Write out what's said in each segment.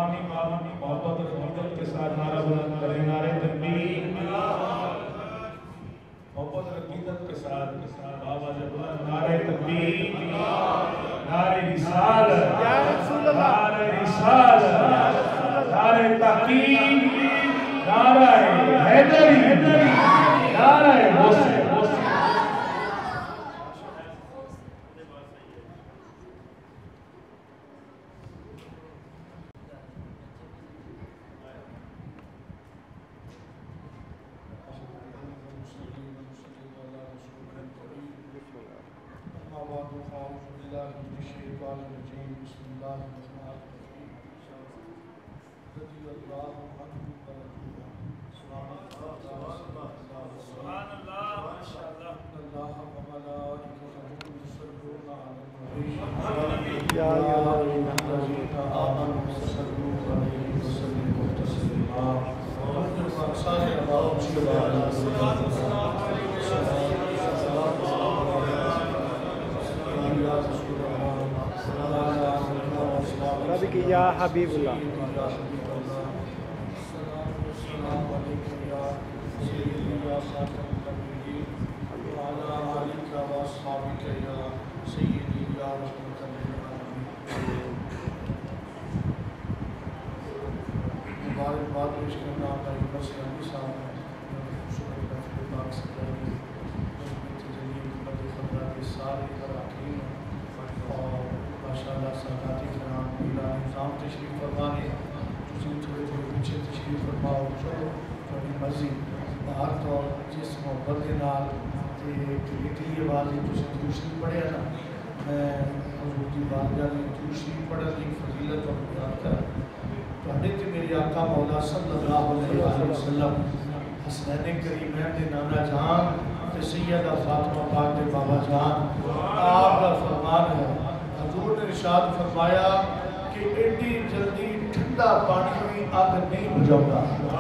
محبت اور محبت کے ساتھ نعرہ بلند کریں، نعرہ تکبیر، محبت اور عقیدت کے ساتھ بابا بلند نعرہ تکبیر، نعرہ رسالت، نعرہ رسالت، نعرہ تحقیق، نعرہ حیدری، نعرہ حسین۔ یا حبیب اللہ تشریف فرمانے تھوڑے پیچھے تشریف فرماؤ چلو تھوڑی مرضی باہر تو جس محبت کے نال میٹھی آواز دوسری پڑھیا نا میں حضور کی بارگاہ میں دوسری پڑھنے کی فضیلت اور بیان کر تے میرے آقا مولا صلی اللہ علیہ وسلم حسنین کریمین دے نانا جان تے سیدہ فاطمہ پاک دے بابا جان آپ کا فرمان ہے حضور نے ارشاد فرمایا کہ ایڈی جلدی ٹھنڈا پانی بھی آگ نہیں بجھاتا،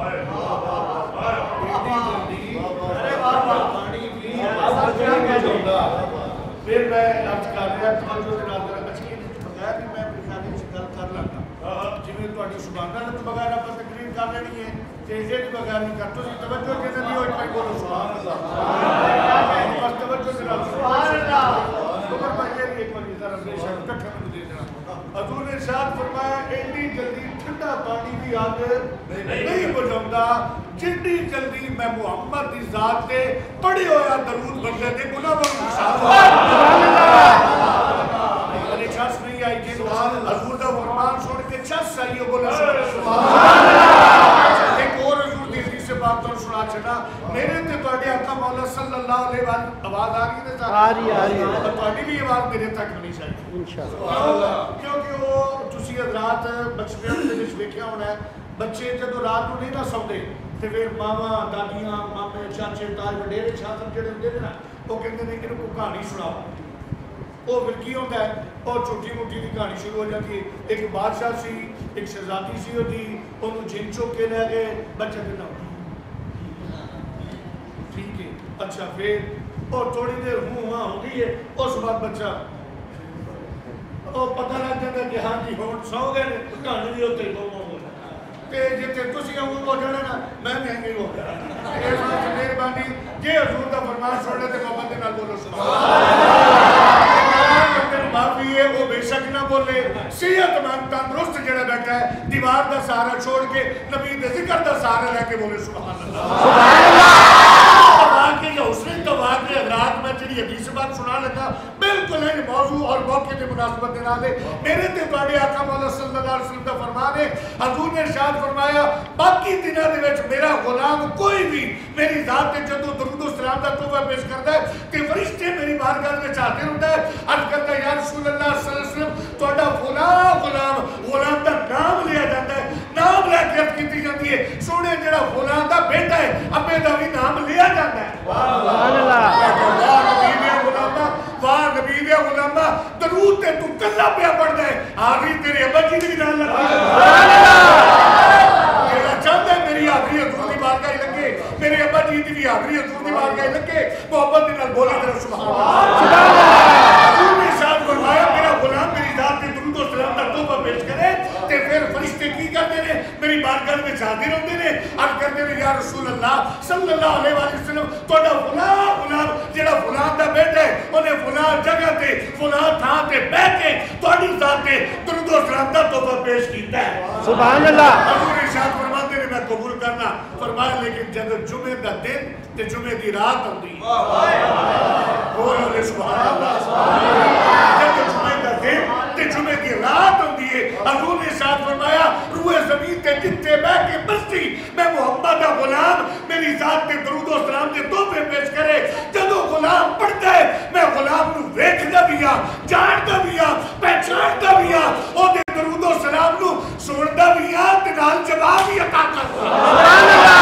ایڈی جلدی ٹھنڈا پانی بھی آگ نہیں بجھاتا۔ پھر میں لفظ کر رہا توجہ کے نال ذرا اچھی بغیر بھی میں بخاری سے گل کر لگا جی میں تھوڑی سبحان اللہ تو بغیر آپ تقریر کر لینی ہے تے یہ بغیر نہیں کر تو توجہ کے نہیں ہوئی کوئی بولو سبحان اللہ بس توجہ کے نال سبحان اللہ تو میں یہ ایک بار ذرا بے شک اکٹھا میں دے دینا۔ حضور نے ارشاد فرمایا ایڈی جلدی ٹھنڈا پانی بھی آگ نہیں بجھاؤندا جتنی جلدی میں محمد دی ذات تے پڑھی ہویا درود بندے تے گناہ بخش سبحان اللہ۔ ایک شخص نہیں آئی کہ حضور دا فرمان سن کے چس آئی ہو بولا سبحان اللہ۔ ایک اور حضور دی حدیث سے بات اور سنا چنا میرے تے تواڈے آقا مولا صلی اللہ علیہ وسلم آواز آ رہی ہے آ رہی ہے تواڈی بھی آواز میرے تک ہونی چاہیے انشاءاللہ، کیونکہ وہ تسی حضرات بچپن دے وچ ویکھیا ہونا ہے بچے جدوں رات نوں نہیں نہ سوندے تے پھر ماواں دادیاں مامے چاچے تاج وڈیرے شاطر جڑے ہوندے نے وہ کہندے نے کہ انہوں کو کہانی سناؤ، وہ پھر کی ہوتا ہے اور چھوٹی موٹی دی کہانی شروع ہو جاتی ہے۔ ایک بادشاہ سی ایک شہزادی سی ہوتی انہوں جن چوک کے لے گئے بچہ کہنا ٹھیک ہے اچھا پھر اور تھوڑی دیر ہاں ہوتی ہے اس بعد بچہ پتہ لگ جاتا ہے کہ ہاں جی ہون سو گئے کہانی بھی ہوتے ہی تے جتے تسی ہوں ہو جانا نا میں بھی ہو جانا اس وقت مہربانی جے حضور دا فرمان سننے تے محمد نال بولو سبحان اللہ۔ معافی ہے وہ بے شک نہ بولے صحت مند تندرست جڑا بیٹھا ہے دیوار دا سہارا چھوڑ کے نبی دے ذکر دا سہارا لے کے بولے سبحان اللہ سبحان اللہ۔ واقعی حسن تواق حضرات میں جڑی حدیث بات سنا لگا بالکل ہے موضوع اور موقع کے مناسبت دینا دے میرے تے بڑے آقا مولا صلی اللہ علیہ وسلم کا فرمان ہے حضور نے ارشاد فرمایا باقی دنوں دے وچ میرا غلام کوئی بھی میری ذات تے جدوں درود و سلام دا تحفہ پیش کرتا ہے تے فرشتے میری بارگاہ وچ حاضر ہوندا ہے عرض کرتا ہے یا رسول اللہ صلی اللہ علیہ وسلم تہاڈا فلاں غلام دا نام لیا جاتا ہے نام لے کے عرض کیتی جاتی ہے سونے جڑا غلام دا بیٹا ہے ابے دا بھی نام لیا جاتا ہے سبحان اللہ واہ نبی دے غلامہ درود تے تو کلا پیا پڑھدا ہے آخری تیرے ابا جی دی نال لگا سبحان اللہ جڑا چاہندا ہے میری آخری حضور دی بارگاہ لگے میرے ابا جی دی بھی آخری حضور دی بارگاہ لگے محبت دے نال بولا کرو سبحان اللہ۔ حضور نے ارشاد فرمایا میرا غلام میری ذات تے درود و سلام دا توبہ پیش کرے تے پھر فرشتے کی کرتے ہیں میری بارگاہ میں حاضر ہوتے ہیں عرض کرتے ہیں یا رسول اللہ صلی اللہ علیہ وسلم تہاڈا فلاں غلام جڑا فلاں دا بیٹا ہے انہیں فلاں جگہ تے فلاں تھاں تے بیٹھ کے تہاڈی ذات تے درود و سلام دا تحفہ پیش کیتا ہے سبحان اللہ حضور ارشاد فرماتے ہیں میں قبول کرنا فرمایا لیکن جب جمعے دا دن تے جمعے دی رات ہوندی بولو سبحان اللہ جب جمعے دا دن تے جمعے دی رات ہوندی ہے حضور نے ارشاد فرمایا روئے زمین تے جتنے بیٹھ کے بستی میں محمد دا غلام میری ذات تے درود و سلام دے تحفے پیش کرے جدو غلام پڑھتا ہے میں غلام نو ویکھدا بھی ہاں جاندا بھی ہاں پہچاندا بھی ہاں او دے درود و سلام نو سندا بھی ہاں تے نال جواب بھی عطا کردا سبحان اللہ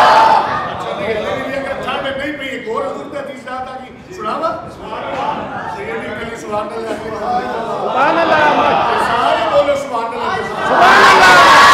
اچھا نہیں اگر چھاڑے نہیں پئی ایک اور حضور دا حدیث یاد آ گئی سناوا سبحان اللہ سیدی کلی سبحان اللہ سبحان اللہ سارے بولو سبحان اللہ سبحان اللہ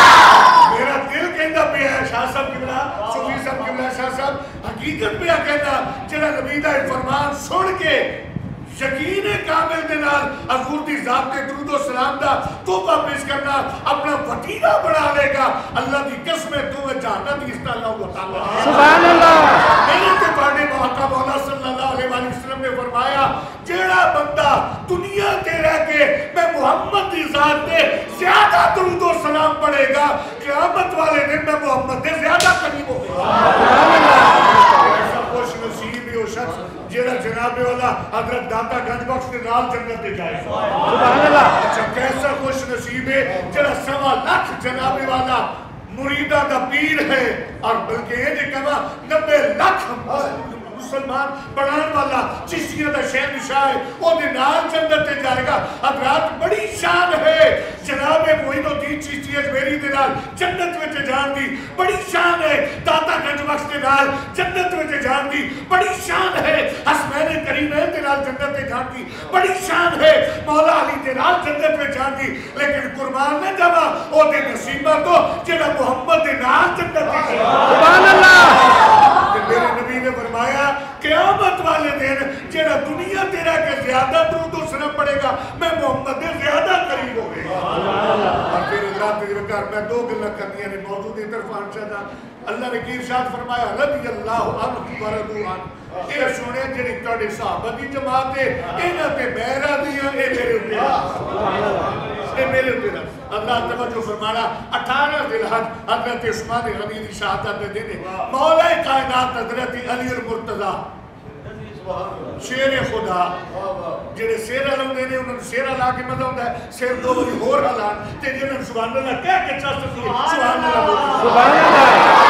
میرا دل کہندا پیا ہے شاہ صاحب قبلہ صوفی صاحب قبلہ شاہ صاحب حقیقت پیا کہندا جڑا نبی دا فرمان سن کے یقین کامل دے نال حضور دی ذات تے درود و سلام دا توبہ پیش کرنا اپنا وطیرہ بنا لے گا اللہ دی قسم تو جہنم دی استعلا و تعالی سبحان اللہ میرے تے تواڈے محقق مولا صلی اللہ علیہ وسلم نے فرمایا جیڑا بندہ دنیا تے رہ کے میں محمد دی ذات تے زیادہ درود و سلام پڑھے گا قیامت والے دن میں محمد دے زیادہ قریب ہو گا سبحان اللہ ایسا خوش نصیب ہو شخص جیڑا جناب والا حضرت داتا گنج بخش کے نال جنت دے جائے سبحان اللہ اچھا کیسا خوش نصیب ہے جیڑا 1.25 لاکھ جناب والا مریدہ دا پیر ہے اور بلکہ یہ جو کہا 90 لاکھ مسلمان بڑھان والا چشتیہ دا شہنشاہ ہے وہ نال جنت تے جائے گا حضرات بڑی شان ہے جناب معین الدین چشتی اجمیری دے نال جنت وچ جان دی بڑی شان ہے داتا گنج بخش دے نال جنت وچ جان دی بڑی شان ہے حسنین کریمین دے نال جنت تے جان دی بڑی شان ہے مولا علی دے نال جنت وچ جان دی لیکن قربان نہ جاوا او دے نصیبہ تو جڑا محمد دے نال جنت تے سبحان اللہ میرے نبی نے فرمایا قیامت والے دن جیڑا دنیا تیرا کے زیادہ درود و سلام پڑے گا میں محمد دے زیادہ قریب ہو گئے اور پھر رات دے وکر میں دو گلاں کرنیاں نے موجود دی طرف آنچہ اللہ نے کی ارشاد فرمایا رضی اللہ عنہ ورضوا عنہ اے سونے جڑی تواڈے صحابہ دی جماعت ہے انہاں تے میرا دیاں اے میرے اوپر اے میرے اوپر اللہ توجہ فرمانا 18 ذی الحج حضرت عثمان غنی دی شہادت دے دن مولا کائنات حضرت علی المرتضی شیر خدا جڑے سیرہ لاؤندے نے انہاں نوں سیرہ لا کے مزہ ہوندا ہے سیر دو واری ہور ہلان تے جنہاں سبحان اللہ کہہ کے چل سکدے سبحان اللہ سبحان اللہ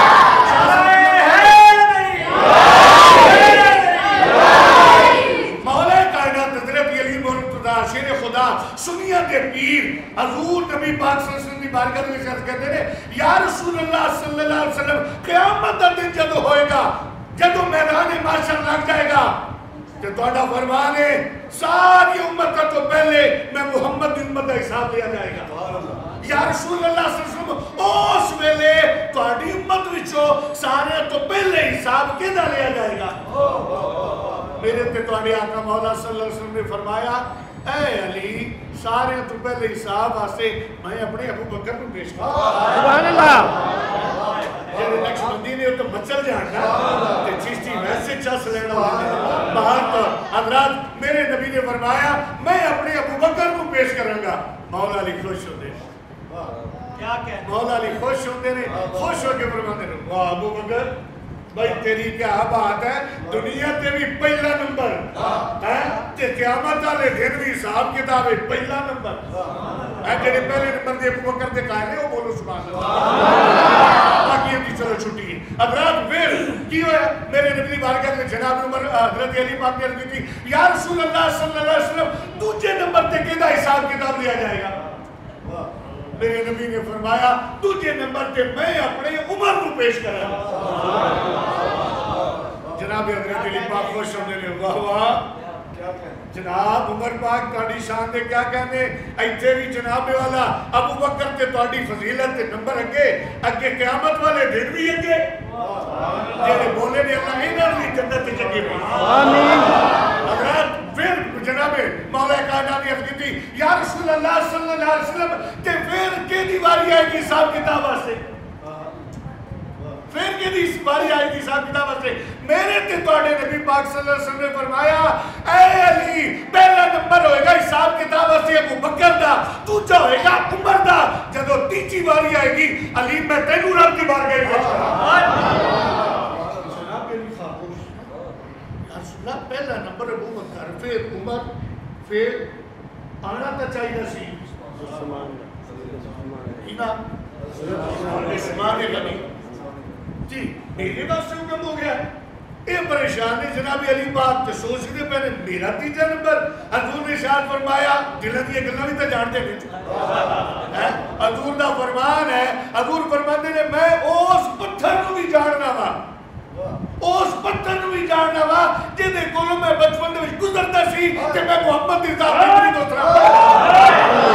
مولا کائنات حضرت علی مرتضی شیر خدا سنیا دے پیر حضور نبی پاک صلی اللہ علیہ وسلم دی بارگاہ میں عرض کرتے ہیں یا رسول اللہ صلی اللہ علیہ وسلم قیامت دا دن جدو ہوئے گا جدو میدان محشر لگ جائے گا کہ تہاڈا فرمان ہے ساری امت تو پہلے میں محمد دی امت کا حساب لیا جائے گا یا رسول اللہ صلی اللہ علیہ وسلم اس ویلے تہاڈی امت وچوں سارے تو پہلے حساب کیدا لیا جائے گا میرے تے تہاڈے آقا مولا صلی اللہ علیہ وسلم نے فرمایا اے علی سارے تو پہلے حساب واسطے میں اپنے ابو بکر کو پیش کروں سبحان اللہ جڑے نقش بندی نے تو مچل جانا تے چشتی ویسے چس لینا باہر تو حضرات میرے نبی نے فرمایا میں اپنے ابو بکر کو پیش کروں گا مولا علی خوش ہوتے مولا علی خوش ہوتے نے خوش ہو کے فرماتے ہیں واہ ابو بکر بھائی تیری کیا بات ہے دنیا تے بھی پہلا نمبر تے قیامت والے دن بھی حساب کتاب ہے پہلا نمبر اے جڑے پہلے نمبر دے ابو بکر دے قائل ہے وہ بولو سبحان اللہ باقی ان کی چلو چھٹی ہے حضرات پھر کی ہویا میرے نبی بارگاہ میں جناب عمر حضرت علی پاک نے عرض کی یا رسول اللہ صلی اللہ علیہ وسلم دوسرے نمبر تے کیدا حساب کتاب لیا جائے گا میرے نبی نے فرمایا دوسرے نمبر تے میں اپنے عمر کو پیش کرا جناب حضرت علی پاک خوش ہونے نے واہ واہ جناب عمر پاک تہاڈی شان دے کیا کہنے ایتھے بھی جناب والا ابو بکر تے تہاڈی فضیلت تے نمبر اگے اگے قیامت والے دن بھی اگے جڑے بولے نے اللہ انہاں دی جنت تے چنگے آمین حضرات پھر جناب مولا کائنات نے عرض کی تھی یا رسول اللہ صلی اللہ علیہ وسلم تے پھر کے دیواری آئے گی حساب کتاب واسطے پھر کے دیواری آئے گی حساب کتاب واسطے میرے تے توڑے نبی پاک صلی اللہ علیہ وسلم نے فرمایا اے علی پہلا نمبر ہوئے گا حساب کتاب واسطے ابو بکر دا دوجا ہوئے گا عمر دا جدو تیجی باری آئے گی علی میں تینوں رب کی بار گئی پہلا نمبر ابو بکر پھر عمر پھر آنا تا چاہیے سی عثمان غنی جی میرے پاس سے حکم ہو گیا یہ پریشان ہے جناب علی پاک تے سوچ دے پہلے میرا تیجا نمبر حضور نے ارشاد فرمایا دل دی گلاں وی تے جانتے نہیں حضور دا فرمان ہے حضور فرماندے نے میں اس پتھر نو بھی جاننا وا اس پتھر نو بھی جاننا وا جے دے کولوں میں بچپن دے وچ گزردا سی تے میں محمد دی ذات دی دوترا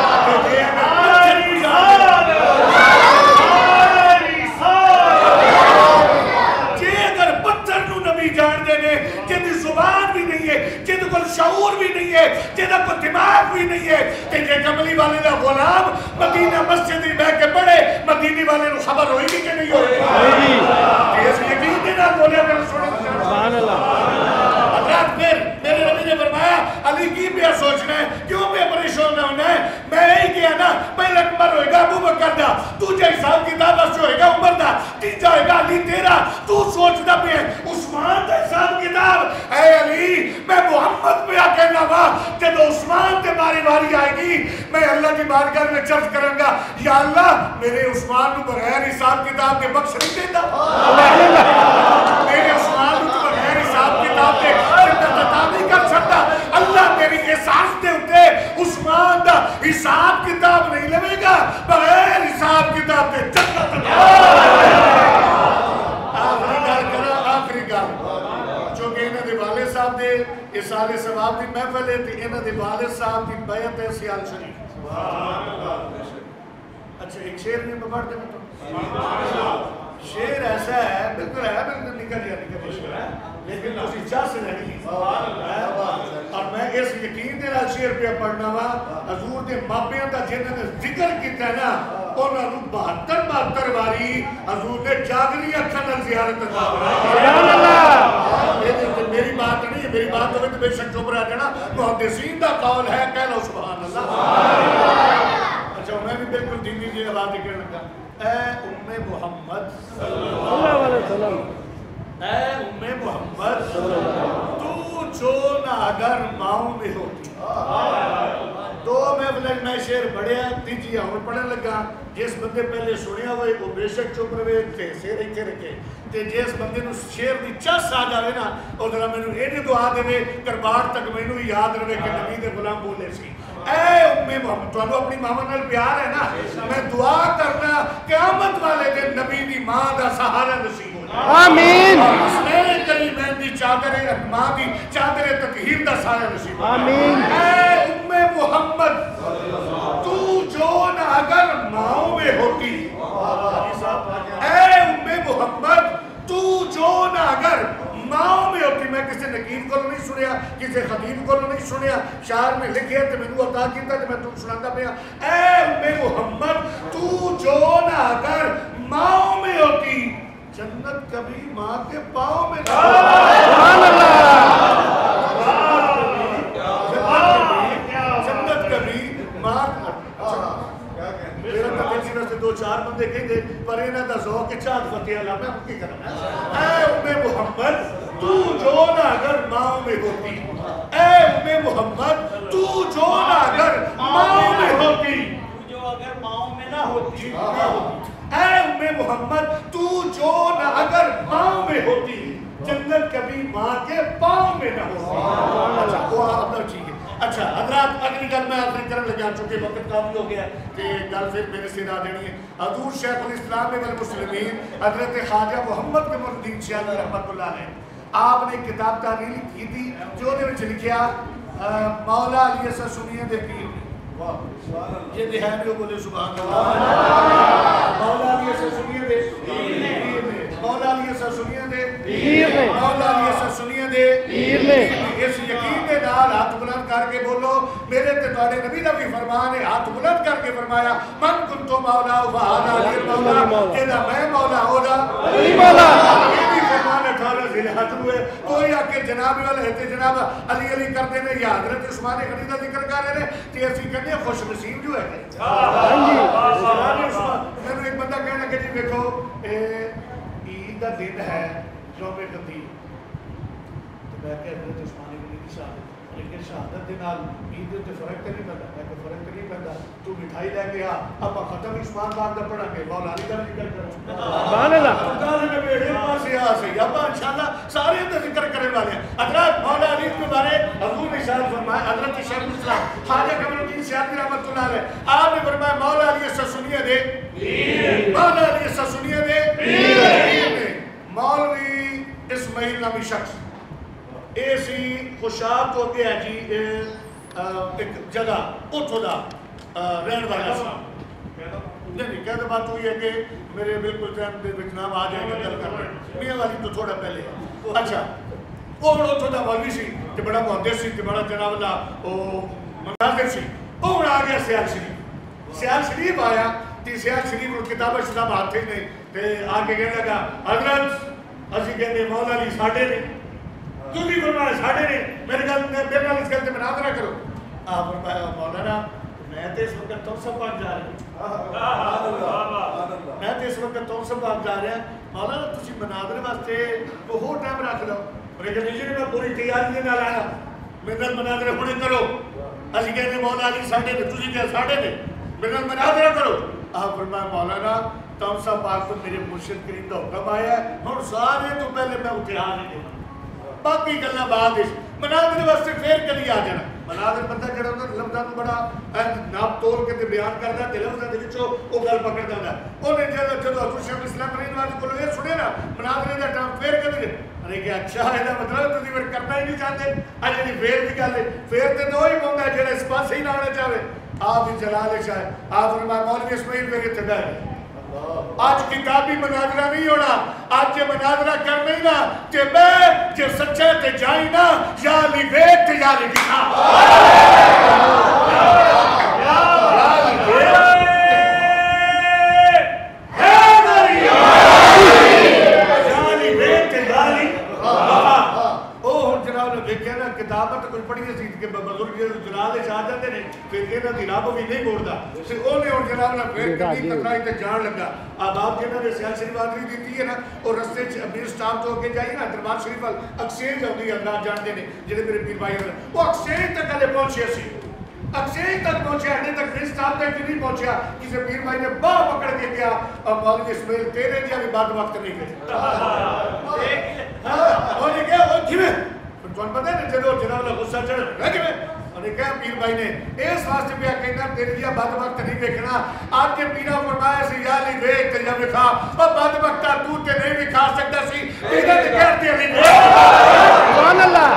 شعور بھی نہیں ہے جیدہ کو دماغ بھی نہیں ہے کہ یہ کملی والے دا غلام مدینہ مسجد ہی بہ کے پڑھے مدینی والے نو خبر ہوئی بھی کہ نہیں ہوئی اس یقین دینا بولے اگر سبحان اللہ حضرات پھر میرے نبی نے فرمایا علی کی بھی سوچنا ہے کیوں بھی پریشان نہ ہونا ہے میں یہی کیا نا پہلا نمبر ہوئے گا ابو بکر دا تجھے حساب کتاب سے ہوئے گا عمر دا تیجا ہوئے گا علی تیرا تو سوچنا بھی ہے عثمان دا حساب کتاب اے علی میں محمد پہ آ کہنا وا جب عثمان تے باری باری آئے گی میں اللہ کی بارگاہ میں چرچ کروں گا یا اللہ میرے عثمان نو بغیر حساب کتاب کے بخش نہیں دیتا میرے عثمان نو بغیر حساب کتاب کے عطا نہیں کر سکتا اللہ میری احساس دے ہوتے عثمان دا حساب کتاب نہیں لے گا بغیر حساب کتاب کے جنت آخری گال کرا آخری گال جو کہ انہیں دے والد صاحب دے اس سال ثواب دی محفل ہے تھی انہیں دے والد صاحب دی بیعت ہے سیال شریف اچھا ایک شعر میں پڑھ دے میں شعر ایسا ہے بالکل نکل جائے شعر ہے لیکن اسی چاہ سے نہیں اور میں اس یقین دے رہا شعر پہ پڑھنا وا حضور دے ماپیاں دا جنہوں نے ذکر کیتا ہے نا انہوں نے 72 باری حضور نے جاگری اکھاں زیارت سبحان اللہ میری بات نہیں ہے میری بات ہوئے تو بے شک چوب رہا جانا محدثین دا قول ہے کہہ لو سبحان اللہ اچھا میں بھی بالکل دینی جی آواز دکھنے لگا اے ام محمد صلی اللہ علیہ وسلم اے ام محمد تو جو نہ اگر ماؤں میں ہوتی تو میں شعر پڑھیا تیجی ہوں پڑھنے لگا جس بندے پہلے سنیا ہوئے وہ بے شک چپ رہے تھے سیر ایتھے رکھے تے جس بندے نو شعر دی چس آ جاوے نا او ذرا مینوں ایڈی دعا دے کرباٹ تک مینوں یاد رہے کہ نبی دے غلام بولے سی اے ام محمد تو اپنی ماں نال پیار ہے نا میں دعا کرنا قیامت والے دن نبی دی ماں دا سہارا نصیب ہو جائے آمین میرے کریمین دی چادر ماں دی چادر تطہیر دا سایہ نصیب آمین اے ام محمد تو جو نہ اگر ماؤں میں ہوتی اے ام محمد تو جو نہ اگر ماؤں میں ہوتی میں کسی نقیب کو نہیں سنیا کسی خطیب کو نہیں سنیا شاعر میں لکھے تو میں نے عطا کیتا کہ میں تم سناتا پیا اے ام محمد تو جو نہ اگر ماؤں میں ہوتی جنت کبھی ماں کے پاؤں میں نہ جنت کبھی ماں میرا تقریبی سے دو چار بندے کہیں دے پر انہاں دا ذوق چاہت فتح اللہ میں ہم کی کرنا اے ام محمد تو جو نہ اگر ماؤں میں ہوتی اے ام محمد تو جو نہ اگر ماؤں میں ہوتی جو اگر ماؤں میں نہ ہوتی اے ام محمد تو جو نہ اگر ماؤں میں ہوتی جنت کبھی ماں کے پاؤں میں نہ ہوتی اچھا وہ آپ نے ٹھیک ہے اچھا حضرات اگلی گل میں آخری کرن لگا چونکہ وقت کافی ہو گیا کہ گل پھر میرے سے نہ دینی ہے حضور شیخ الاسلام والمسلمین حضرت خواجہ محمد قمر الدین شیخ رحمۃ اللہ علیہ آپ نے کتاب تحریر کی تھی جو نے وچ لکھیا مولا علی اسا سنیے دے پیر یہ دے ہے جو بولے سبحان اللہ مولا علی اسا سنیے دے پیر مولا علی اسا سنیے دے پیر مولا علی اسا سنیے دے پیر اس یقین کے نال ہاتھ بلند کر کے بولو میرے تے تواڈے نبی دا بھی فرمان ہے ہاتھ بلند کر کے فرمایا من کنتو مولا فہذا علی مولا جہاں میں مولا ہو دا علی مولا یہ بھی فرمان 18 ذی الحج ہوئے کوئی آ کے جناب والے ہے جناب علی علی کرتے ہیں یا حضرت عثمان غنی دا ذکر کر رہے ہیں تے اسی کہنے خوش نصیب جو ہے میں ایک بندہ کہنا کہ جی دیکھو عید کا دن ہے یوم قدیر تو میں کہ حضرت عثمان غنی کی شہادت لیکن شہادت کے نال عید تے فرق تے نہیں پیندا میں کہ فرق تے نہیں پیندا تو مٹھائی لے کے آ اپا ختم عثمان پاک دا پڑھا کے مولا علی دا ذکر کرو سبحان اللہ خدا نے بیڑے پاسے آ سی اپا انشاءاللہ سارے دا ذکر کرنے والے ہیں حضرت مولا علی کے بارے حضور نے ارشاد فرمایا حضرت شیخ الاسلام خواجہ قمر الدین سیاسی رحمۃ اللہ علیہ آپ نے فرمایا مولا علی سے سنیے دے مولا علی سے سنیے دے مولوی اسماعیل نامی شخص ایسی خوشاب تو گیا جی ایک جگہ اتھو دا رہن والا سا نہیں کہتے بات ہوئی ہے کہ میرے بالکل ذہن دے وچ نام آ جائے گا گل کر رہے میاں والی تو تھوڑا پہلے اچھا وہ اتھو دا مولوی سی تے بڑا محدث سی تے بڑا جناب اللہ او مناظر سی وہ آ گیا سیال شریف آیا تے سیال شریف کو کتاب شتاب ہاتھے نہیں تے آگے کہنے لگا حضرت اسی کہنے مولا علی ساڈے نے تو بھی فرمایا ساڑھے نے میرے گل اس گل سے مناظرہ کرو آپ فرمایا مولانا میں تے اس وقت تم سب پاک جا رہے ہیں میں تے اس وقت تم سب پاک جا رہے ہیں مولانا تسی مناظرے واسطے وہ ہو ٹائم رکھ لو لیکن یہ میں پوری تیاری دے نال آیا میرے نال مناظرے ہونے کرو اسی کہتے مولا علی ساڑھے نے تسی کہ ساڑھے نے میرے نال مناظرہ کرو آپ فرمایا مولانا تم سب پاک تو میرے مرشد کریم کا حکم آیا ہے اور سارے تو پہلے میں اتحاد نہیں دوں باقی گلنا بعد اس مناظر واسطے پھر کلی آ جانا مناظر بندہ جڑا ہوتا لفظاں نوں بڑا ناپ تول کے تے بیان کردا تے لفظاں دے وچوں او گل پکڑدا ہوندا اونے جدوں حضور شیخ الاسلام رحمۃ اللہ کولوں اے سنیا نا مناظر دا ٹائم پھر کدی ارے کہ اچھا ہے دا مطلب تسی ور کرنا ہی نہیں چاہتے اج دی پھر دی گل ہے پھر تے تو ہی پوندا جڑا اس پاسے ہی نہ آنا چاہے آپ جلال شاہ آپ فرمایا مولوی اسماعیل میرے تے بیٹھ آج کتابی مناظرہ نہیں ہونا آج یہ مناظرہ کرنا ہی نا کہ میں جو سچے تے جائی نا یا لی ویٹ یا لی کتاب کتابت کوئی پڑھی سی کہ بزرگ جلال شاہ جاتے نے پھر انہاں دی رب بھی نہیں موڑدا تے اونے ہن جناب نہ پھر کبھی کترائی تے جان لگا اب آپ جنہاں نے سیال شریف آدری دیتی ہے نا اور رستے چ امیر سٹاپ تو کے جائی نا دربار شریف وال اکسچینج ہوندی ہے اللہ جانتے نے جڑے میرے پیر بھائی ہیں وہ اکسچینج تک ہلے پہنچے سی اکسچینج تک پہنچے ہنے تک پھر سٹاپ تک نہیں پہنچیا کسی پیر بھائی نے باہ پکڑ کے گیا اور مولوی اسماعیل تیرے دیا بھی بات وقت نہیں گئے اور یہ کیا وہ کیویں کون پتہ ہے جدو جناب اللہ غصہ چڑھ رہا کہ میں انہیں کہا پیر بھائی نے اس واسطے پہ کہنا تیرے لیا بد وقت نہیں دیکھنا آپ کے پیرا فرمایا سی یا لی ویک تے یا وکھا اور بد وقت تو تے نہیں وکھا سکتا سی پیرا تے کہتے علی ویک سبحان اللہ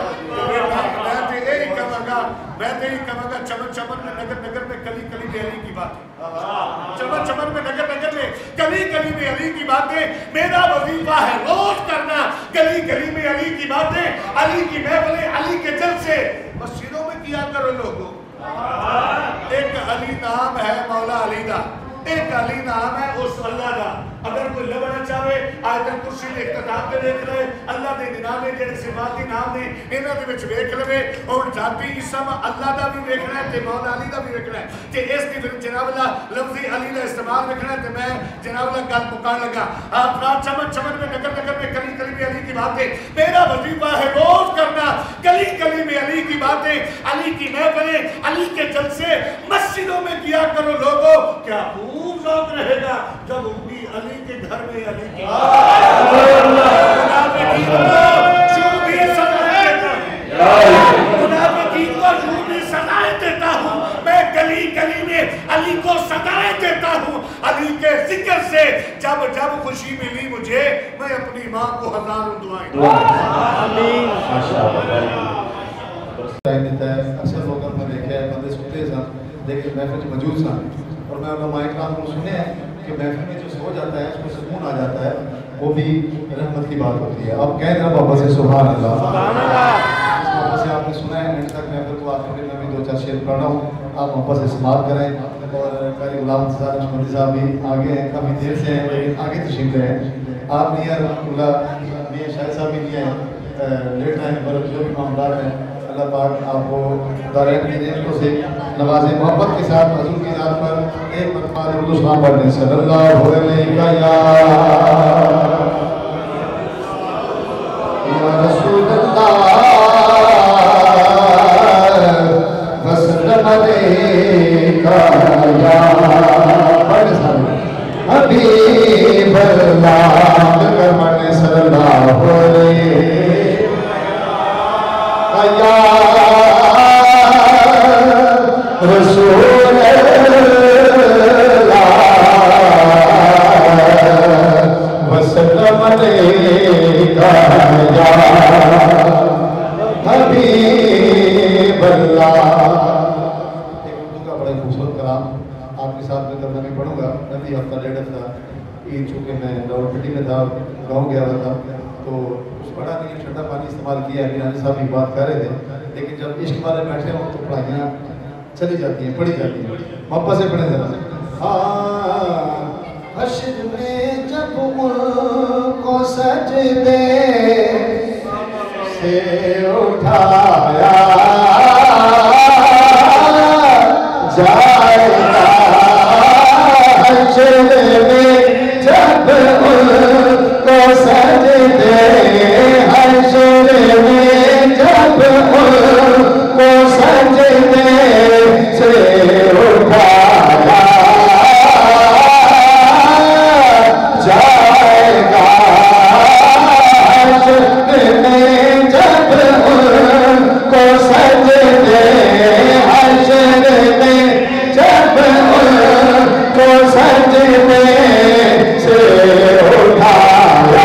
میں تے یہی کہوں گا چمن چمن میں نگر نگر میں کلی کلی میں علی کی بات ہے چمن چمن میں نگر نگر میں کلی کلی میں علی کی باتیں میرا وظیفہ ہے روز کرنا گلی گلی میں علی کی باتیں علی کی محفلیں علی کے جلسے مسجدوں میں کیا کرو لوگوں ایک علی نام ہے مولا علی دا ایک علی نام ہے اس اللہ دا اگر کوئی لبنا چاہے آیت الکرسی نے اختتام دے دیکھ لے اللہ دے نام نے جڑے صفاتی نام نے انہاں دے وچ ویکھ لوے اور ذاتی اسم اللہ دا بھی ویکھنا ہے تے مولا علی دا بھی ویکھنا ہے کہ اس دی جناب اللہ لفظی علی دا استعمال ویکھنا ہے تے میں جناب اللہ گل مکان لگا افراد چمن چمن میں نگر نگر میں کلی کلی میں علی کی باتیں میرا وظیفہ ہے روز کرنا کلی کلی میں علی کی باتیں علی کی محفلیں علی کے جلسے مسجدوں میں کیا کرو لوگوں کیا خوب ذوق رہے گا جب ہوگی علی کے گھر میں علی کی منافقین کو جو بھی سزائیں دیتا ہوں میں گلی گلی میں علی کو سزائیں دیتا ہوں علی کے ذکر سے جب جب خوشی ملی مجھے میں اپنی ماں کو ہزاروں دعائیں آمین اکثر لوگوں نے دیکھا ہے بندے سنتے سن لیکن محفل موجود سن اور میں علماء کرام کو سنے ہیں کہ محفل میں جو سو جاتا ہے اس میں سکون آ جاتا ہے وہ بھی رحمت کی بات ہوتی ہے آپ کہہ رہے ہیں بابا سے سبحان اللہ آپ نے سنا ہے اینڈ تک میں پھر کو آخر میں بھی 2-4 شعر پڑھ رہا ہوں، آپ محبت سے سماعت کریں. اور قاری غلام مہدی صاحب بھی آگے ہیں، کافی دیر سے ہیں لیکن آگے تشریف لے ہیں. آپ میاں اللہ میاں شاہد صاحب بھی نہیں ہیں، لیٹ آئے ہیں، پر جو بھی معاملات ہیں اللہ پاک آپ کو دارین کی نعمتوں سے نوازے. محبت کے ساتھ حضور کی ذات پر ایک مرتبہ درود و سلام پڑھ دیں. صلی اللہ علیہ یا رسول اللہ وسلم علیکہ یا حبیب اللہ کرمن صلی اللہ علیہ یا رسول اللہ وسلم علیکہ یا حبیب اللہ. ایک اردو کا بڑا خوبصورت کلام آپ کے ساتھ میں ترجمہ پڑھوں گا. ابھی ہفتہ ڈیڑھ ہفتہ عید چونکہ میں راولپنڈی میں تھا، گاؤں گیا ہوا تھا، تو اس پڑھا نہیں ٹھنڈا پانی استعمال کیا ہے. میرانی صاحب بھی بات کر رہے تھے، لیکن جب عشق والے بیٹھے ہوں تو پڑھائیاں چلی جاتی ہیں، پڑھی جاتی ہیں. محبت سے پڑھیں ذرا. حشر میں جب ان کو سجدے سے اٹھایا جائے گا، حشر میں جب ان کو سجدے، حشر میں جب ان کو سجدے سے اٹھایا جائے گا، حشر میں جب ان کو سجدے، حشر میں جب ان کو سجدے سے اٹھایا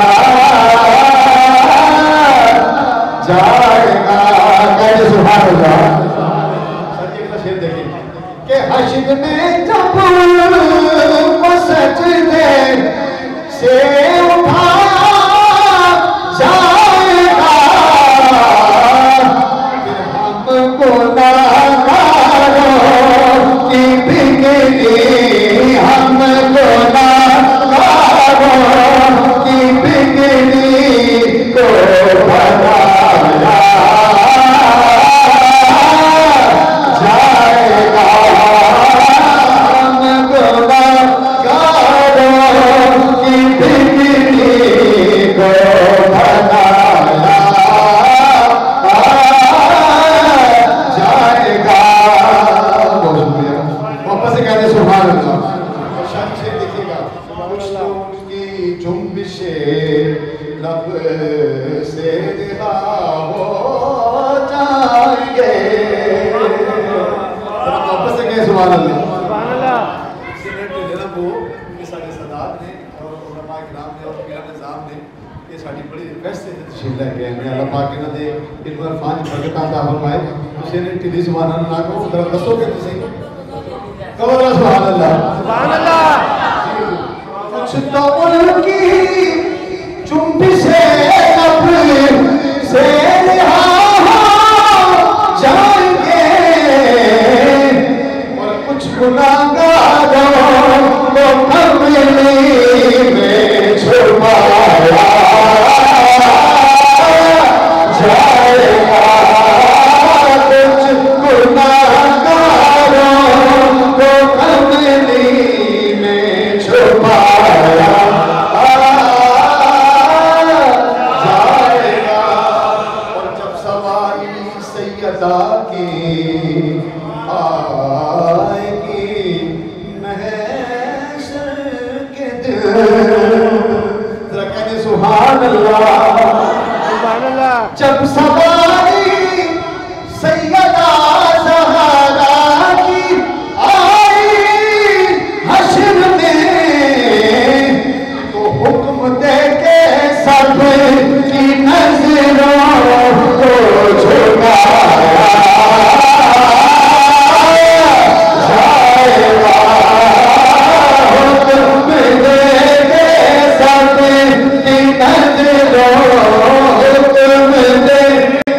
جائے گا. کہتے سبحان اللہ. سچی کا شعر دیکھیں کہ حشر میں جب کو سجدے سے اٹھایا جائے گا، پھر ہم گناہگاروں کی بگڑی، ہم گناہگاروں کی بگڑی کو بنایا جائے گا، ہم گناہگاروں کی بگڑی کو بنایا جائے گا. بہت شکریہ. واپس سے کہتے ہیں سبحان اللہ. اور شان سے دیکھیے گا، کچھ تو ان کی جنبش لب سے رہا ہو جائیں گے. واپس سے کہیں سبحان اللہ. سبحان اللہ. سینٹ جناب وہ یہ سارے سادات نے اور علماء کرام نے اور پیران نظام نے یہ ساری بڑی ریکویسٹ سے تشریف لے گئے ہیں. اللہ پاک انہاں دے علم و عرفان کی برکت عطا فرمائے. تو سینٹ ٹی وی سبحان اللہ کو ذرا دسو کہ تسی کہو ذرا سبحان اللہ. سبحان اللہ. کچھ تو ان کی جنبش لب سے رہا ہو جائیں گے، اور کچھ گناہگاروں کو کملی میں چھپایا جائے گا، کچھ گناہگاروں کو کملی میں چھپایا جائے گا. اور جب سواری سیدہ کی آئے گی محشر کے دل، ذرا کہتے سبحان اللہ. سبحان اللہ. جب سواری سیدہ زہرا کی آئی حشر میں، تو حکم دے کے سب کی نظروں کو جھکایا جائے گا، حکم دے کے سب کی نظروں، حکم دے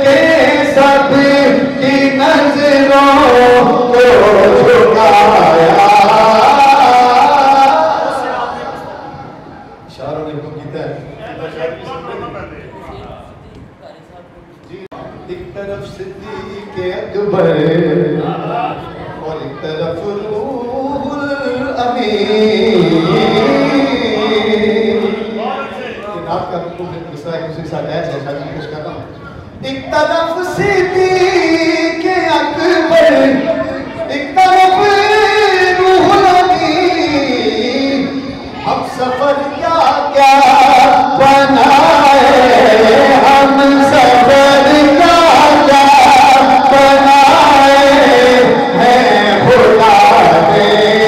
آپ کا اس طرح کسی کے ساتھ ایسا ہے شاید کچھ کرنا ایک طرف صدیق اکبر ایک طرف روح الامین ہم سفر کیا کیا بنائے ہم سفر کیا کیا بنائے ہیں خدا نے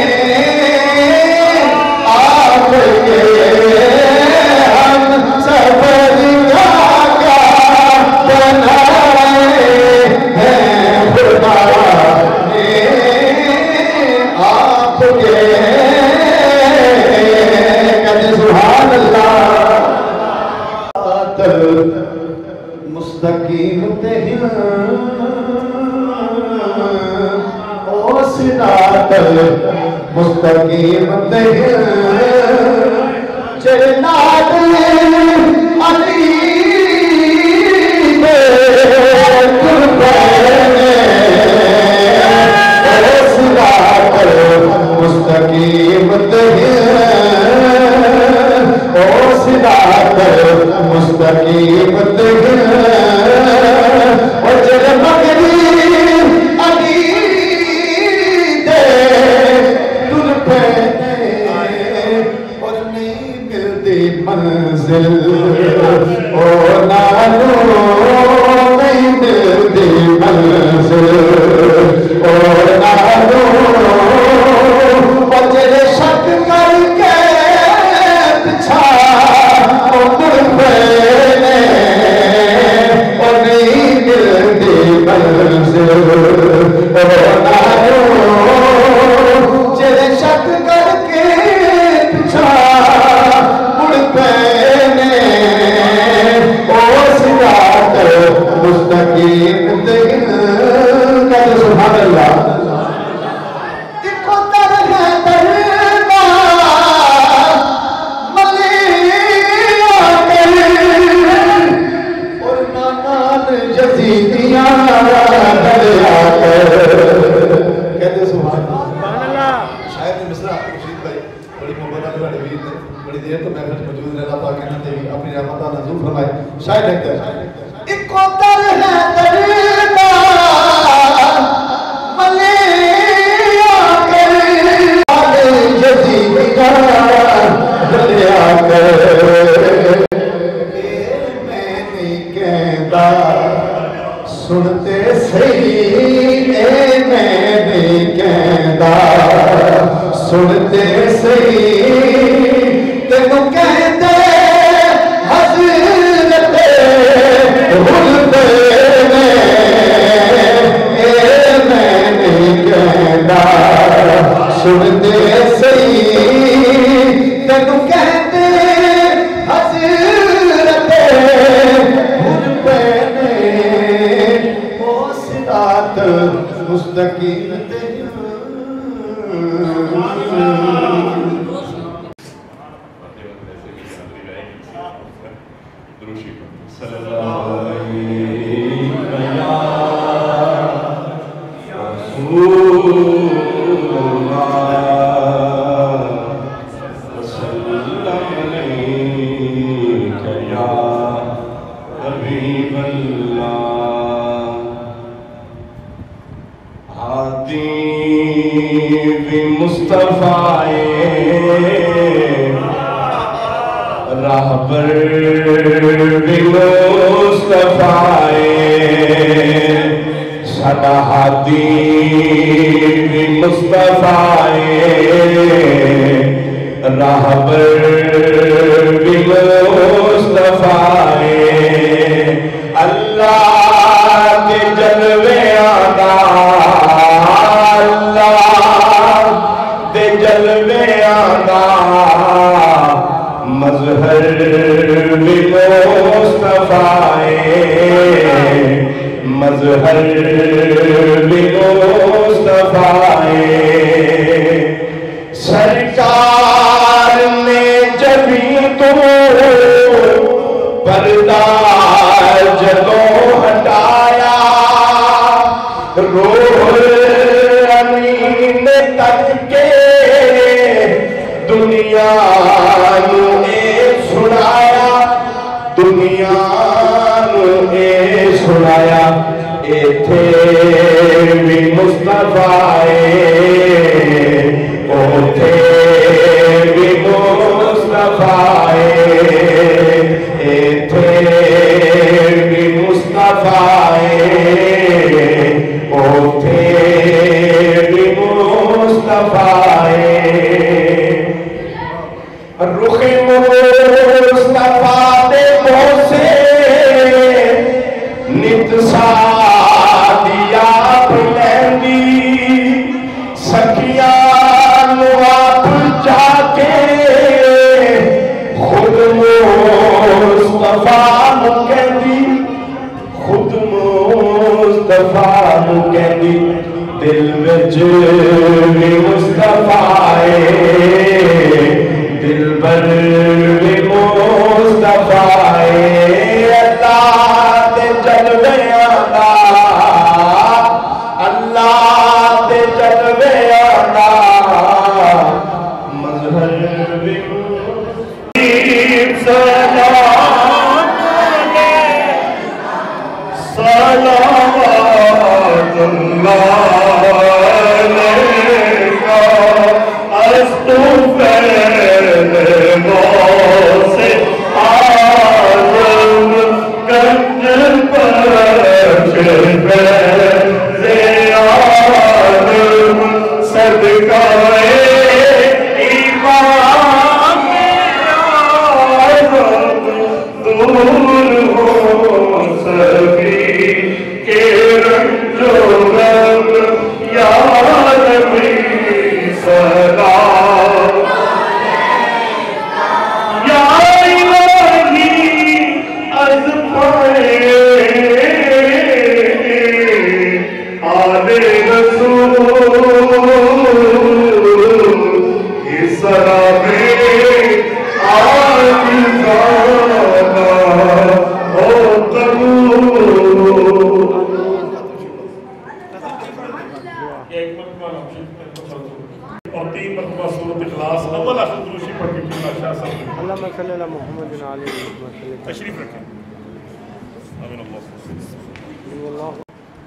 آپ کے مستقیم تہن او صراط مستقیم تہن جنات علی دے قربانے او صراط مستقیم تہن او صراط مستقیم تہن منزل او نالو نہیں ملتی منزل او نالو بچے شک کر کے پچھا مڑ پینے او نہیں ملتی منزل او نالو جڑے شک کر کے پچھا مستقیم تہن کہتے سبحان اللہ ایک در ہے درنا ملیہ کر اور نانان یزیدیاں دریا کر کہتے سبحان اللہ شاید مصرع رشید بھائی بڑی محبت والے ویر نے بڑی دیر تو محفل موجود رہے اللہ پاک نے تیری اپنی رحمتہ نزول فرمائے شاید لگتا ہے ایک در ہے درنا ملیہ کر یزیدیاں دریا کر میں نہیں کہتا سنتے صحیح میں نہیں کہتا سنتے صحیح تینوں کہتے حضرت غلبے میں میں نہیں کہتا سنتے صحیح تینوں کہتے حضرت غلبے میں او صراط مستقیم راہبر بھی مصطفیٰ ساڈا ہادی بھی مصطفیٰ راہبر بھی مصطفیٰ اللہ کے جلوے آنا اللہ کے جلوے آنا مظہر بھی مصطفیٰ مظہر بھی مصطفیٰ سرکار نے جبھی تو پردہ جدوں ہٹایا روح امین نے تک کے دنیا نو اے سنایا دنیا نو اے سنایا ایتھے بھی مصطفیٰ اوتھے بھی مصطفیٰ ایتھے بھی مصطفیٰ اوتھے بھی مصطفیٰ رخ مصطفیٰ دے بوسے نت سادیا بلندی سکیاں نو آپ جا کے خود مصطفیٰ نو کہندی خود مصطفیٰ نو کہندی دل وچ بھی مصطفیٰ دل بر بھی مصطفیٰ اللہ تے جلوے اللہ تے جلوے مظہر بھی سلام صلوات اللہ علیکہ استغفر سے آدم گنج پر آدم صدقہ ایمان آدم دور ہو سبھی کے رنج و غم یا نبی سلام یا الہی از پائے آل رسول سلام اور 3 مرتبہ سورۃ اخلاص اول آخر دروشی پڑھ کے کلمہ شاہ صاحب اللہم صلی اللہ محمد علیہ وسلم تشریف رکھیں آمین اللہ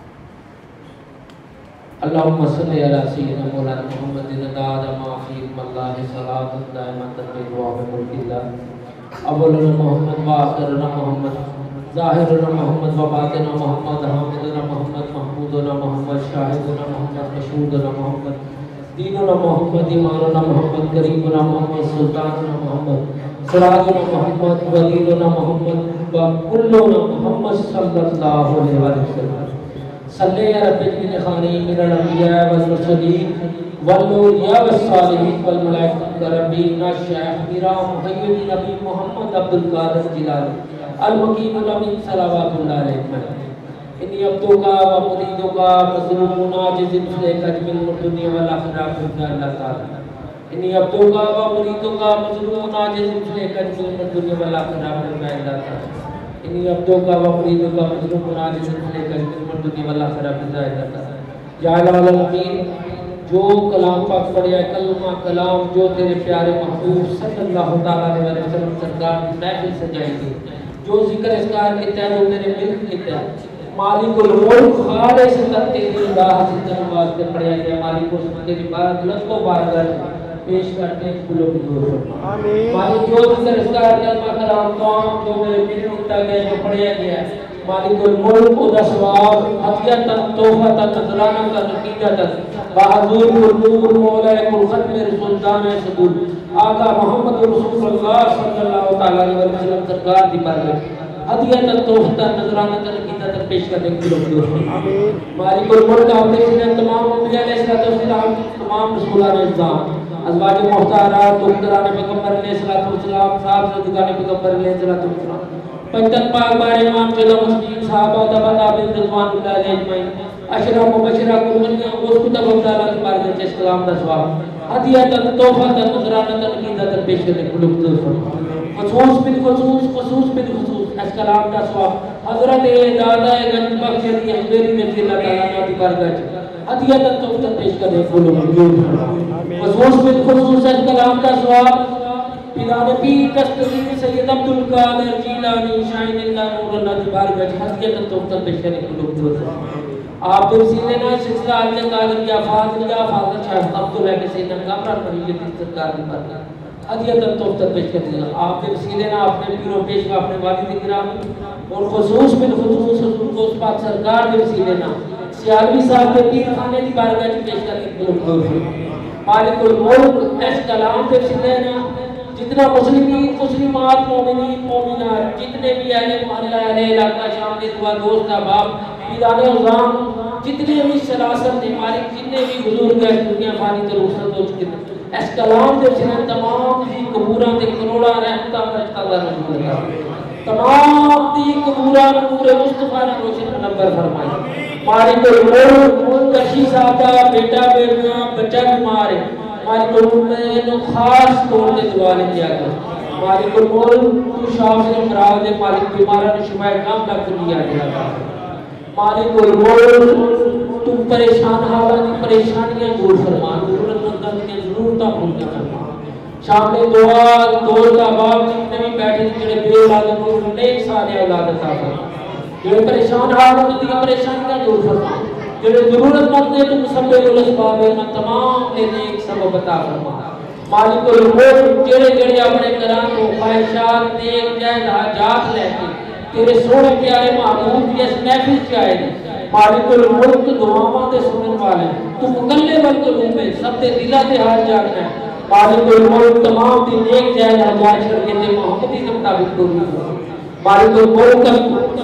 اللہم صلی علی سیدنا مولانا محمد داد ما فی اللہ صلاۃ دائمۃ بدوام ملک اللہ اولنا محمد وآخرنا محمد ظاہرنا محمد وباطننا محمد حامدنا محمد محمودنا محمد شاہدنا محمد مشہودنا محمد دیننا محمد ایماننا محمد قریبنا محمد سلطاننا محمد سراجنا محمد ولیننا محمد وکلنا محمد صلی اللہ علیہ وسلم صلی یا رب العالمین خانی من الانبیاء والمرسلین والاولیاء والصالحین والملائکۃ ربینا شیخ میرا محی الدین نبی محمد عبد القادر جیلانی المکین الامین صلوات اللہ علیہ انی عبدوں کا و مریدوں کا مظلوم عاجز فلیک اجمل الدنیا والآخرہ فی اللہ تعالی انی عبدوں کا و مریدوں کا مظلوم عاجز فلیک اجمل الدنیا والآخرہ فی اللہ تعالی انی عبدوں کا و مریدوں کا مظلوم عاجز فلیک اجمل الدنیا والآخرہ فی اللہ تعالی یا العالمین جو کلام پاک پڑھیا کلمہ کلام جو تیرے پیارے محبوب صلی اللہ تعالی علیہ وسلم سرکار کی محفل سجائی گئی جو ذکر اسکار کہتا ہے جو میرے ملک کہتا ہے مالک الملک خالص تیری راہ سے تنواز کے پڑھیا گیا مالک اس تیری بارت لطف و بارگر پیش کرتے ہیں کلوں کی دور فرما مالک جو ذکر اسکار کلمہ کلام توام جو میرے ملک کہتا گیا جو پڑھیا گیا مالک الملک و دسواب حدیتاً توفتاً نظرانہ کا نقیدتاً بحضور النور مولا کل ختم سلطان صدور آقا محمد رسول اللہ صلی اللہ علیہ وسلم سرکار دی بارگاہ ہدیہ توحفہ نذرانہ تنقیدہ تک پیش کرنے کی لوگ مالک الملک آپ نے تمام انبیاء علیہ السلام تمام رسولان اعظام ازواج محترمات دختران پیغمبر علیہ السلام صاحب صدیقان پیغمبر علیہ السلام پنجتن پاک بار امام چلو مسلمین صحابہ تبا تابعین رضوان اللہ علیہ اجمعین اشرا مبشرہ قربانیاں اس کتب ابدالہ کی بارگاہ سے اسلام دا ثواب ہدیہ توحفہ نذرانہ تنقیدہ تک پیش کرنے کی لوگ خصوص بالخصوص اس کلام کا ثواب حضرت دادا گنج بخش علی احمدی رضی اللہ تعالیٰ عنہ کی بارگاہ عطیت تحفہ پیش کرنے کو منظور خصوص بالخصوص کلام کا سوال پیران پیر دستگیر سید عبدالقادر جیلانی شاہین اللہ نور اللہ دی بارگاہ عطیت تحفہ پیش کرنے کو منظور آپ در سیدنا سلسلہ علیہ قادریہ فاضلیہ فاضل شاہ عبداللہ کے سیدنا کامران مریض سرکار دی بارگاہ عطیت تحفہ پیش کرتے ہیں آپ در سیدنا اپنے پیروں پیش کا اپنے والد گرامی اور خصوص بالخصوص حضور کو اس پاک سرکار در سیدنا سیالوی صاحب کے پیر خانے دی بارگاہ پیش کرنے کو منظور مالک الملک اس کلام در سیدنا جتنا مسلمین مسلمات مومنین مومنات جتنے بھی اہل محلہ اہل علاقہ شامل دعا دوست احباب پیران عظام جتنے بھی سلاسل نے مالک جتنے بھی حضور گئے دنیا فانی تے رخصت ہو چکے اس کلام دے سنے تمام دی قبوراں تے کروڑاں رحمتاں فرشتہ اللہ رسول اللہ تمام دی قبوراں نور مصطفیٰ نے روشن منور فرمائی مالک الملک کشی صاحب کا بیٹا بیٹا بچہ بیمار ہے مالک الملک نے خاص طور سے دعا لے کیا گیا مالک الملک تو شاف سے امراض دے مالک بیمارہ نے شفا کام کا دنیا دیا مالک الملک تم پریشان حالات کی پریشانیاں دور فرما ضرورت مندوں کی ضرورتاں پوری فرما شام میں دعا دوست احباب جتنے بھی بیٹھے جڑے بے اولاد کو نیک سارے اولاد عطا فرما جڑے پریشان حالات کی پریشانیاں دور فرما جڑے ضرورت مند نے تم سب الاسباب میں تمام نے نیک سبب عطا فرما مالک الملک جڑے جڑے اپنے گھراں کو خواہشات نیک جائز حاجات لے کے تیرے سونے پیارے محبوب کی اس محفل سے آئے مالک الملک دعاواں دے سنن والے تو مقلب القلوب ہے سب دے دلہ دے حال جاننا ہے مالک الملک تمام دی نیک جائز حاجات چھڑ کے دے محمدی کے مطابق پوری ہو مالک الملک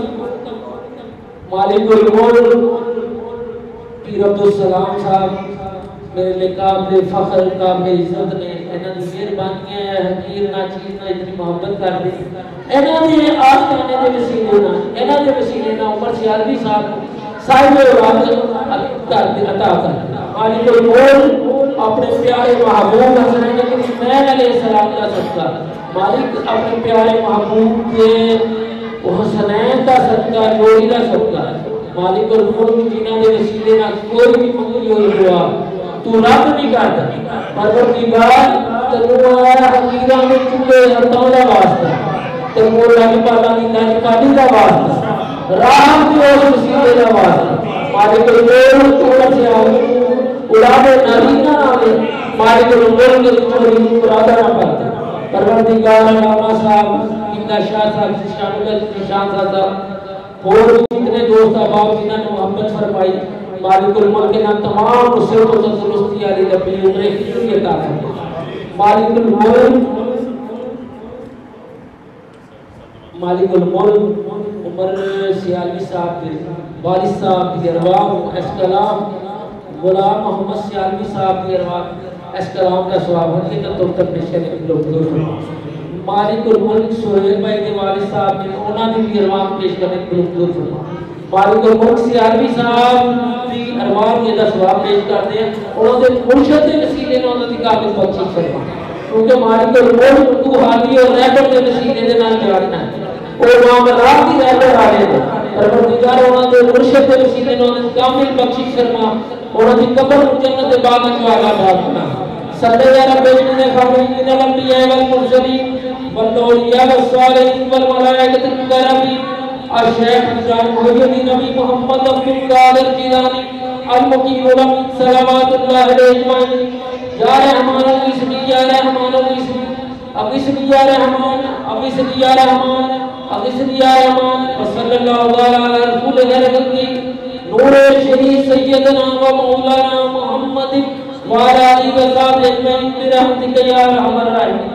پیر عبدالسلام صاحب میرے لئے قابل فخر قابل عزت نے انہاں دی مہربانیاں ہے حقیر ناچیز نہ اتنی محبت کر دی انہاں دی آستانے دے وسیلے نہ انہاں دے وسیلے نہ عمر سیالوی صاحب صاحب اولاد عطا کر مالک الملک اپنے پیارے محبوب حسنین کریمین علیہ السلام کا صدقہ مالک اپنے پیارے محبوب کے حسنین کا صدقہ جوڑی کا صدقہ مالک الملک جنہاں دے وسیلے نہ کوئی بھی منگلی ہوئی ہوا تو رب نہیں کرتا پروردگار تنو آیا حقیرہ میں چلے ہرتاؤں دا واسطہ تنو لگ پالا نہیں لگ پالی دا واسطہ راہ کی اور وسیلے دا واسطہ مالک الملک چوڑا سے آگے اڑانے نارینہ آگے مالک الملک چوڑی مرادہ نہ پاتے پروردگار علامہ صاحب امدہ شاہ صاحب شاملت نشان صاحب اور جتنے دوست احباب جنہوں نے محبت فرمائی مالک الملک کے نام تمام نصرت و تندرستی علی ربی عمرے کی جو عطا فرمائے مالک الملک عمر سیالوی صاحب کے والد صاحب کی ارواح اس کلام غلام محمد سیالوی صاحب کی ارواح اس کلام کا ثواب ہونے کا تو تک پیش کرنے کے لوگ مالک الملک سہیل بھائی کے والد صاحب نے انہوں نے بھی ارواح پیش کرنے کے لوگ فرما مالک الملک سیالوی صاحب بھی ارواح کے ثواب پیش کرتے ہیں انہوں نے مرشد کے وسیلے نے انہوں نے قابل بخشش فرما کیونکہ مالک الملک تو حالی اور رہبر کے وسیلے نے نام جاننا ہے اور معاملات کی رہبر آ رہے ہیں پروردگار انہوں نے مرشد کے وسیلے نے انہوں نے کامل بخشش فرما انہوں نے قبر جنت باغ جو آگاہ بھاگنا صلی اللہ علیہ وسلم خامین الانبیاء والمرسلین والأولياء والصالحين والملائكة المقربين الشيخ حسین محی الدین نبی محمد عبد القادر جیلانی المقیم الامین صلوات اللہ علیہ اجمعین یا رحمان اغثنی یا رحمان اغثنی اغثنی یا رحمان اغثنی یا رحمان اغثنی یا رحمان وصلی اللہ علی رسول خلق نور شریف سیدنا و مولانا محمد وعلی آلہ وصحبہ اجمعین برحمتک یا ارحم الراحمین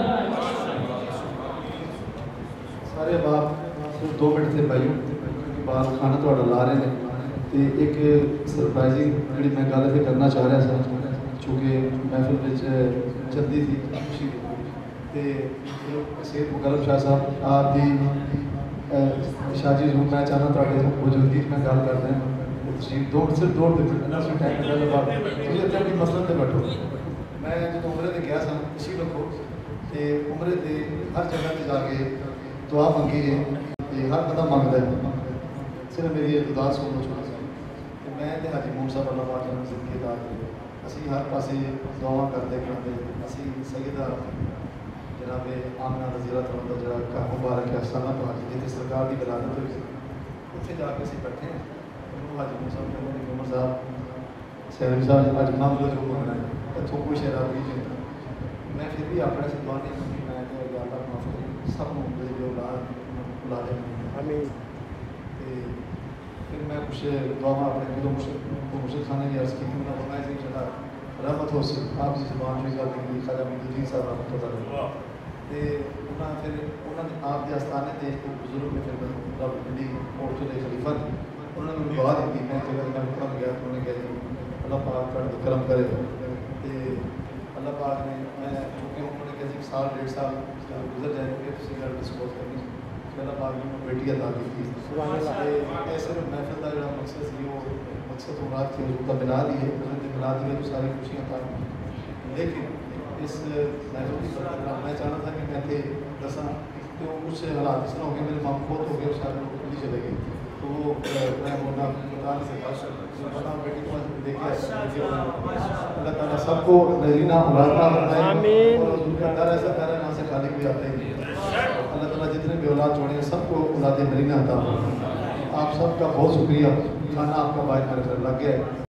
سارے باپ صرف 2 منٹ سے بھائیوں کیونکہ بعد کھانا تھوڑا لا رہے ہیں تے ایک سرپرائزنگ جڑی میں گل تے کرنا چاہ رہا سا چونکہ محفل وچ چلدی تھی خوشی تے سید مکرم شاہ صاحب آپ دی شاہ جی ہوں میں چاہنا تھوڑے موجودگی میں گل کر رہے ہیں تشریف صرف 2 منٹ انہوں نے ٹائم نکالنے بعد تجھے اتنے اپنی مسئلہ تے بیٹھو میں جب عمرے تے گیا سا اسی رکھو تے عمرے تے ہر جگہ تے جا کے دعا منگی ہے کہ ہر بندہ مانگتا ہے صرف میری ارتداد سننا چھوڑا سا میں حاجی مون صاحب اللہ پاک نے زندگی عطا کرے اسی ہر پاسے دعا کرتے کرتے اسی سیدہ جناب آمنہ رضی اللہ تعالیٰ جڑا کا مبارک افسانہ تو حاجی جتنے سرکار کی ولادت ہوئی اتنے جا کے اسی بیٹھے ہیں حاجی مون صاحب نے میری عمر صاحب سیدی صاحب اج معاملہ جو ہونا ہے اتوں کوئی شہر نہیں چاہتا میں پھر بھی اپنے سے دعا نہیں کرتی میں کہ اللہ معاف کرے سب جو اولاد آمین پھر میں کچھ دعا اپنے دلوں مرشد خانے کی عرض کی تھی انہوں نے فرمایا کہ چلا رحمت ہو سکتا آپ کی زبان میں گل کی خواجہ مجید صاحب رحمۃ اللہ علیہ انہوں پھر انہوں نے آپ کے آستانے سے ایک بزرگ نے پھر رب پنڈی کوٹ کے خلیفہ تھے انہوں نے مجھے دعا دی میں جگہ میں حکم گیا تو انہوں نے کہا جی اللہ پاک کا کرم کرے اللہ پاک نے میں چونکہ انہوں نے کہا جی سال 1.5 سال گزر جائے گا کسی گھر ڈسپوز کرنی اللہ پاک نے بیٹی عطا کی تھی سبحان اللہ ایسے محفل کا جو مقصد سی وہ مقصد و مراد کی حضور کا بنا دی ہے حضور کی بنا دی ہے تو ساری خوشیاں تھا لیکن اس محفل کی برکت میں چاہنا تھا کہ میں کہ دساں تو کچھ حالات اس طرح ہو گئے میرے ماں فوت ہو گئے شاید وہ کھلی چلے گئی تو وہ میں بولنا بتانے سے بتا بیٹی کو دیکھے اللہ تعالیٰ سب کو نذرینہ مرادہ بنائے اور حضور کا ڈر ایسا ڈر ہے وہاں سے خالی کوئی آتا ہی نہیں اللہ تعالیٰ جتنے بھی اولاد چھوڑے ہیں سب کو اولاد نذرینہ عطا فرمائے آپ سب کا بہت شکریہ کھانا آپ کا باعث میرے گھر لگ گیا ہے